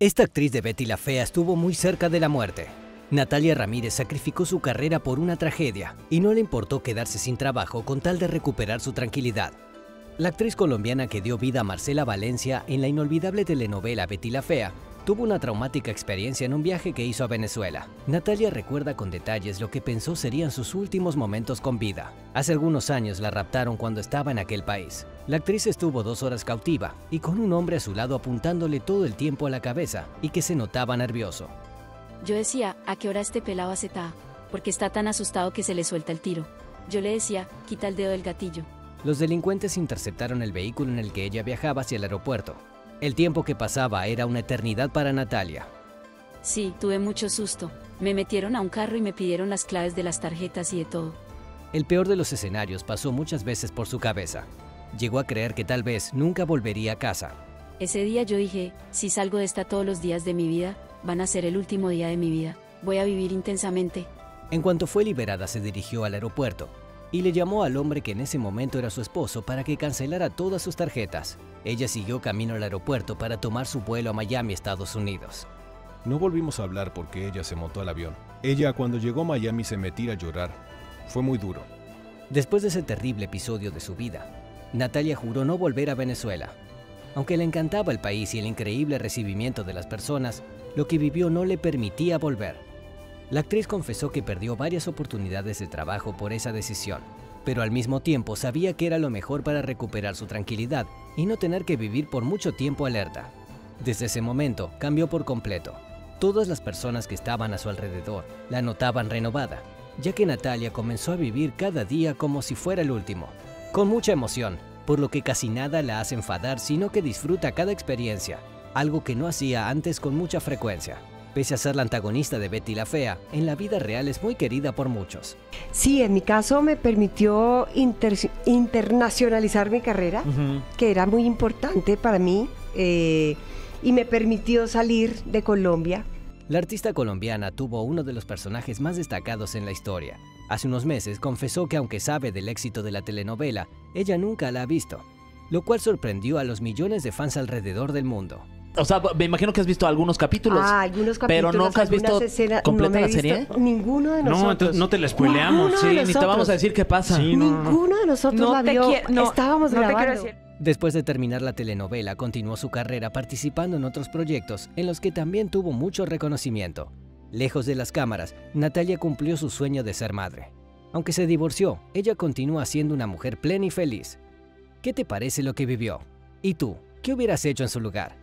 Esta actriz de Betty la Fea estuvo muy cerca de la muerte. Natalia Ramírez sacrificó su carrera por una tragedia y no le importó quedarse sin trabajo con tal de recuperar su tranquilidad. La actriz colombiana que dio vida a Marcela Valencia en la inolvidable telenovela Betty la Fea tuvo una traumática experiencia en un viaje que hizo a Venezuela. Natalia recuerda con detalles lo que pensó serían sus últimos momentos con vida. Hace algunos años la raptaron cuando estaba en aquel país. La actriz estuvo 2 horas cautiva y con un hombre a su lado apuntándole todo el tiempo a la cabeza y que se notaba nervioso. Yo decía, ¿a qué hora este pelado hace ta? Porque está tan asustado que se le suelta el tiro. Yo le decía, quita el dedo del gatillo. Los delincuentes interceptaron el vehículo en el que ella viajaba hacia el aeropuerto. El tiempo que pasaba era una eternidad para Natalia. Sí, tuve mucho susto. Me metieron a un carro y me pidieron las claves de las tarjetas y de todo. El peor de los escenarios pasó muchas veces por su cabeza. Llegó a creer que tal vez nunca volvería a casa. Ese día yo dije, si salgo de esta todos los días de mi vida, van a ser el último día de mi vida. Voy a vivir intensamente. En cuanto fue liberada, se dirigió al aeropuerto y le llamó al hombre que en ese momento era su esposo para que cancelara todas sus tarjetas. Ella siguió camino al aeropuerto para tomar su vuelo a Miami, Estados Unidos. No volvimos a hablar porque ella se montó al avión. Ella, cuando llegó a Miami, se metía a llorar. Fue muy duro. Después de ese terrible episodio de su vida, Natalia juró no volver a Venezuela. Aunque le encantaba el país y el increíble recibimiento de las personas, lo que vivió no le permitía volver. La actriz confesó que perdió varias oportunidades de trabajo por esa decisión, pero al mismo tiempo sabía que era lo mejor para recuperar su tranquilidad y no tener que vivir por mucho tiempo alerta. Desde ese momento cambió por completo. Todas las personas que estaban a su alrededor la notaban renovada, ya que Natalia comenzó a vivir cada día como si fuera el último, con mucha emoción, por lo que casi nada la hace enfadar, sino que disfruta cada experiencia, algo que no hacía antes con mucha frecuencia. Pese a ser la antagonista de Betty la Fea, en la vida real es muy querida por muchos. Sí, en mi caso me permitió internacionalizar mi carrera, que era muy importante para mí, y me permitió salir de Colombia. La artista colombiana tuvo uno de los personajes más destacados en la historia. Hace unos meses confesó que aunque sabe del éxito de la telenovela, ella nunca la ha visto, lo cual sorprendió a los millones de fans alrededor del mundo. O sea, me imagino que has visto algunos capítulos. Algunos capítulos. Pero nunca has visto completa la serie. Ninguno de nosotros. No, entonces no te la spoileamos. Sí, ni te vamos a decir qué pasa. Sí, Ninguno de nosotros la vio. Estábamos grabando. Después de terminar la telenovela, continuó su carrera participando en otros proyectos en los que también tuvo mucho reconocimiento. Lejos de las cámaras, Natalia cumplió su sueño de ser madre. Aunque se divorció, ella continúa siendo una mujer plena y feliz. ¿Qué te parece lo que vivió? ¿Y tú, qué hubieras hecho en su lugar?